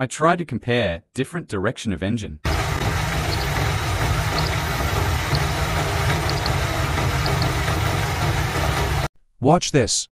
I tried to compare different direction of engine. Watch this.